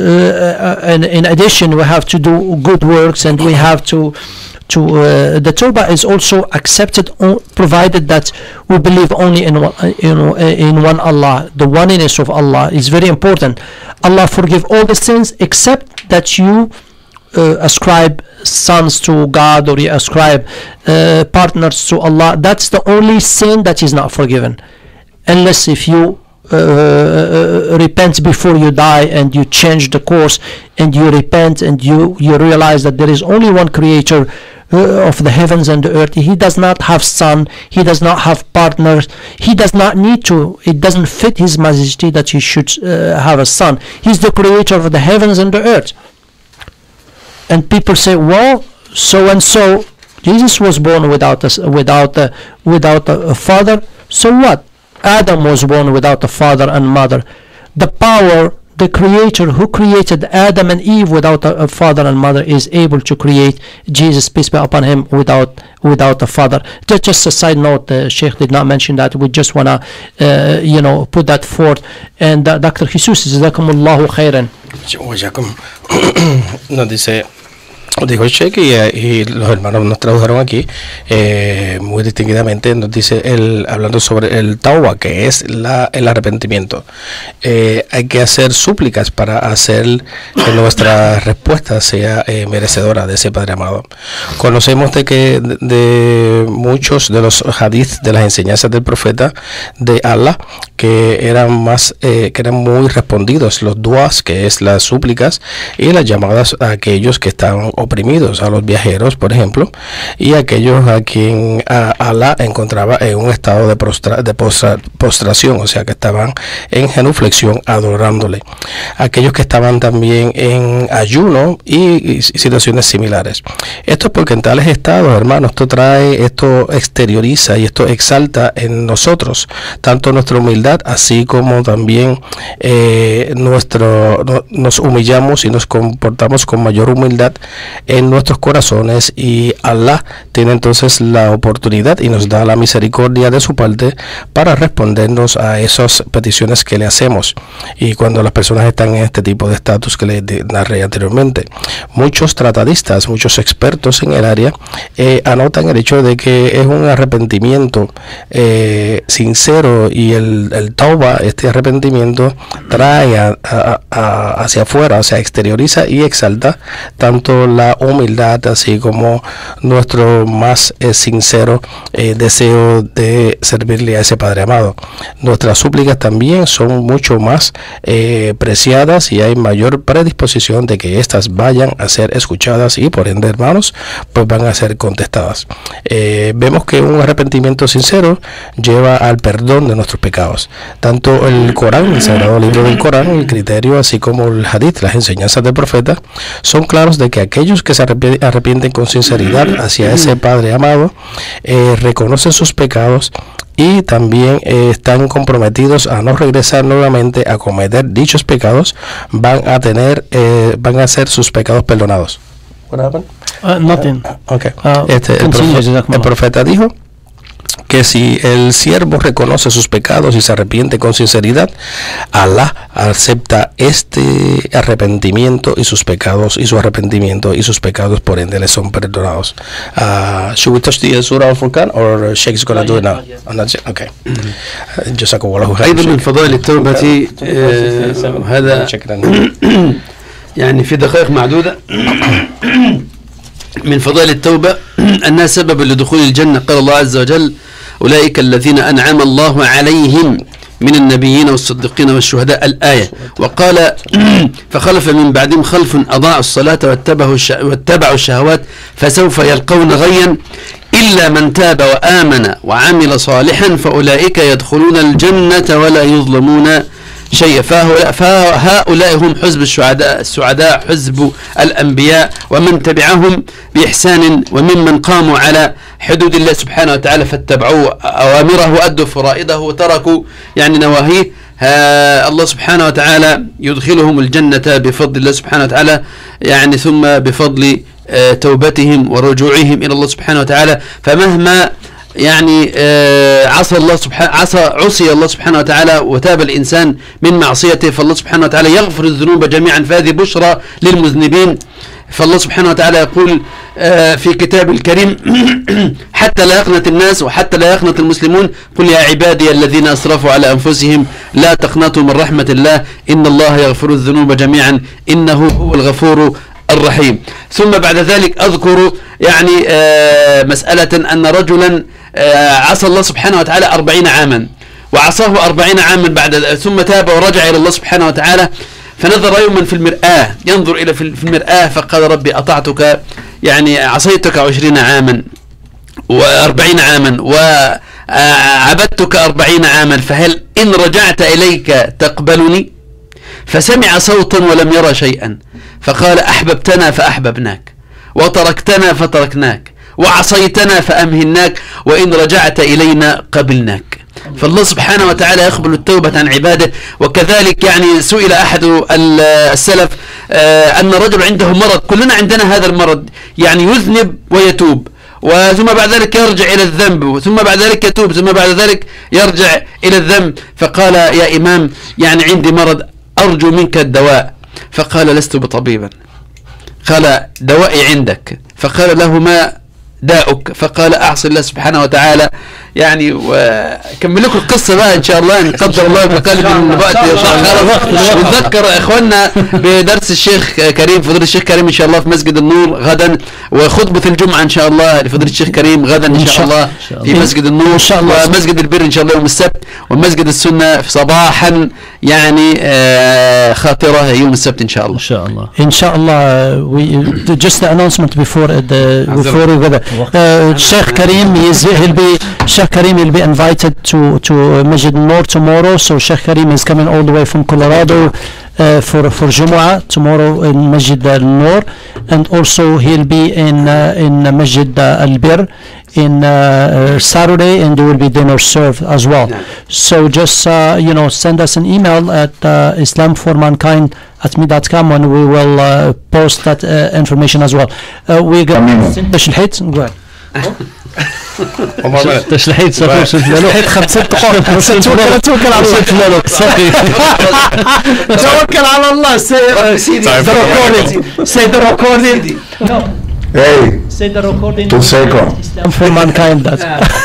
uh, and in addition, we have to do good works, and we have to to uh, the tawbah is also accepted o- provided that we believe only in one, uh, you know, uh, in one Allah. The oneness of Allah is very important. Allah forgive all the sins except that you uh, ascribe sons to God, or you ascribe uh, partners to Allah. That's the only sin that is not forgiven, unless if you Uh, uh, repent before you die, and you change the course, and you repent, and you you realize that there is only one creator uh, of the heavens and the earth. He does not have son, he does not have partners, he does not need to. It doesn't fit his majesty that he should uh, have a son. He's the creator of the heavens and the earth. And people say, well, so and so Jesus was born without a, without a, without a, a father, so what? Adam was born without a father and mother. The power, the creator who created Adam and Eve without a, a father and mother, is able to create Jesus, peace be upon him, without without a father. Just, just a side note, the Sheikh did not mention that. We just want to, uh, you know, put that forth. And uh, Doctor Jesus, jazakumullahu khairan. Nos dice, dijo el Sheikh, y, y los hermanos nos tradujeron aquí eh, muy distinguidamente. Nos dice el, hablando sobre el tauba, que es la, el arrepentimiento. Eh, hay que hacer súplicas para hacer que nuestra respuesta sea eh, merecedora de ese Padre amado. Conocemos de que de, de muchos de los hadith, de las enseñanzas del profeta de Allah, que eran más eh, que eran muy respondidos, los duas, que es las súplicas y las llamadas a aquellos que están oprimidos, a los viajeros, por ejemplo, y aquellos a quien a Alá encontraba en un estado de, prostra, de postra, postración, o sea que estaban en genuflexión adorándole. Aquellos que estaban también en ayuno y, y situaciones similares. Esto es porque en tales estados, hermanos, esto trae, esto exterioriza y esto exalta en nosotros tanto nuestra humildad, así como también eh, nuestro no, nos humillamos y nos comportamos con mayor humildad en nuestros corazones, y Allah tiene entonces la oportunidad y nos da la misericordia de su parte para respondernos a esas peticiones que le hacemos. Y cuando las personas están en este tipo de estatus que les narré anteriormente, muchos tratadistas, muchos expertos en el área eh, anotan el hecho de que es un arrepentimiento eh, sincero, y el, el tauba, este arrepentimiento, trae a, a, a, hacia afuera, o sea, exterioriza y exalta tanto la humildad así como nuestro más eh, sincero eh, deseo de servirle a ese Padre amado. Nuestras súplicas también son mucho más eh, preciadas, y hay mayor predisposición de que éstas vayan a ser escuchadas y por ende, hermanos, pues van a ser contestadas. Eh, vemos que un arrepentimiento sincero lleva al perdón de nuestros pecados. Tanto el Corán, el sagrado libro del Corán, el criterio, así como el hadith, las enseñanzas del profeta, son claros de que aquellos que se arrepienten con sinceridad hacia ese Padre amado eh, reconocen sus pecados y también eh, están comprometidos a no regresar nuevamente a cometer dichos pecados, van a tener eh, van a ser sus pecados perdonados. What happened? Uh, nothing. Uh, okay. Uh, este, el, profeta, el profeta dijo que si el siervo reconoce sus pecados y se arrepiente con sinceridad, Alá acepta este arrepentimiento y sus pecados, y su arrepentimiento y sus pecados por ende le son perdonados. Uh, should we touch the Surah Al-Furqan, or Sheikh is going to do it now? Okay. جزاكم الله خير. أيضا من فضائل التوبة هذا يعني في دقائق معدودة من فضائل التوبة أنها سبب لدخول الجنة. قال الله عز وجل: أولئك الذين أنعم الله عليهم من النبيين والصديقين والشهداء، الآية. وقال: فخلف من بعدهم خلف أضاعوا الصلاة واتبعوا الشهوات فسوف يلقون غيا إلا من تاب وآمن وعمل صالحا فأولئك يدخلون الجنة ولا يظلمون شيء. فهؤلاء, فهؤلاء هم حزب السعداء السعداء حزب الأنبياء ومن تبعهم بإحسان، وممن قاموا على حدود الله سبحانه وتعالى فاتبعوا أوامره وأدوا فرائضه وتركوا يعني نواهيه. الله سبحانه وتعالى يدخلهم الجنة بفضل الله سبحانه وتعالى، يعني ثم بفضل توبتهم ورجوعهم إلى الله سبحانه وتعالى. فمهما يعني عصى الله سبحانه عصى عصي الله سبحانه وتعالى وتاب الإنسان من معصيته، فالله سبحانه وتعالى يغفر الذنوب جميعا، فهذه بشرى للمذنبين. فالله سبحانه وتعالى يقول في كتاب الكريم: حتى لا يقنط الناس وحتى لا يقنط المسلمون، قل يا عبادي الذين أسرفوا على أنفسهم لا تقنطوا من رحمة الله إن الله يغفر الذنوب جميعا إنه هو الغفور الرحيم. ثم بعد ذلك أذكر يعني مسألة أن رجلا عصى الله سبحانه وتعالى أربعين عاما، وعصاه أربعين عاما بعد ثم تاب ورجع إلى الله سبحانه وتعالى، فنظر يوما في المرآة ينظر إلى في المرآة فقال: ربي أطعتك يعني عصيتك عشرين عاما وأربعين عاما وعبدتك أربعين عاما، فهل إن رجعت إليك تقبلني؟ فسمع صوتا ولم يرى شيئا، فقال: أحببتنا فأحببناك، وتركتنا فتركناك، وعصيتنا فأمهناك، وإن رجعت إلينا قبلناك. فالله سبحانه وتعالى يقبل التوبة عن عباده. وكذلك يعني سئل أحد السلف أن رجل عنده مرض، كلنا عندنا هذا المرض، يعني يذنب ويتوب، وثم بعد ذلك يرجع إلى الذنب، ثم بعد ذلك يتوب، ثم بعد ذلك يرجع إلى الذنب. فقال: يا إمام يعني عندي مرض أرجو منك الدواء. فقال: لست بطبيبا. قال: دوائي عندك. فقال له: ما داؤك؟ فقال: أعصي الله سبحانه وتعالى يعني وكمل لكم القصه بقى ان شاء الله، ان قدر الله بقلب الوقت ونذكر اخواننا بدرس الشيخ كريم، فضيله الشيخ كريم ان شاء الله في مسجد النور غدا، وخطبه الجمعه ان شاء الله لفضيله الشيخ كريم غدا ان شاء الله في مسجد النور ان شاء الله، ومسجد البر ان شاء الله يوم السبت، ومسجد السنه صباحا يعني آه خاطره يوم السبت ان شاء الله. ان شاء الله ان شاء الله. we just the announcement before the before we go uh, Sheikh Karim is he'll be Sheikh Karim will be invited to to Masjid Noor tomorrow, so Sheikh Karim is coming all the way from Colorado Uh, for for Jumu'ah tomorrow in Masjid Al-Noor, and also he'll be in uh, in Masjid uh, Al-Bir in uh, uh, Saturday, and there will be dinner served as well. So just uh, you know, send us an email at uh, islam for mankind at me dot com and we will uh, post that uh, information as well. Uh, we got go ahead. تشلحيت صافي وصلت تشلحيت خمسة دقائق توكل توكل على الله صافي توكل على الله. say the recording say the recording hey say the recording two seconds for mankind that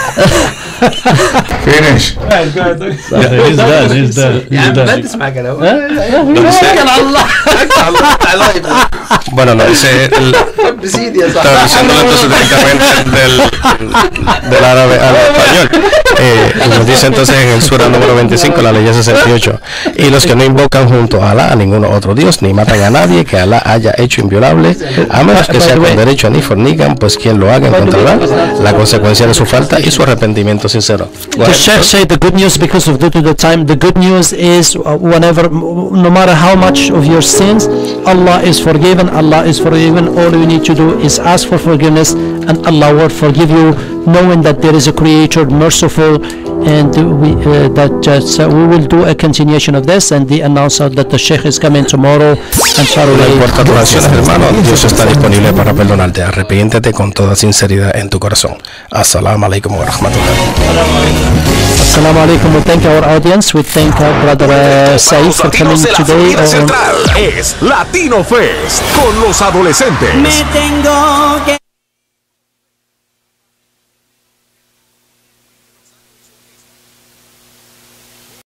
finish he's done he's done يعني ما تسمع كلام توكل على الله. Bueno, no, ese es el, estaba diciéndolo entonces directamente del, del árabe al español. Eh, nos dice entonces en el sura número veinticinco, la ley sesenta y ocho, y los que no invocan junto a Alá a ninguno otro Dios, ni matan a nadie que Alá haya hecho inviolable, a menos que sea con derecho, ni fornican, pues quien lo haga encontrará la consecuencia de su falta y su arrepentimiento sincero. The Sheikh say the good news, because of due to the time, the good news is uh, whenever, no matter how much of your sins, Allah is forgiven, Allah is forgiven. All you need to do is ask for forgiveness and Allah will forgive you, knowing that there is a creator merciful, and we uh, that just uh, we will do a continuation of this, and the announcer that the Sheikh is coming tomorrow and No importa tus acciones, hermano, Dios está disponible para perdonarte. Arrepiéntete con toda sinceridad en tu corazón. Assalamu alaikum wa rahmatullah. Assalamu alaikum. We thank our audience. We thank our brother uh, Said for coming today. Es Latino Fest con los adolescentes. Me tengo que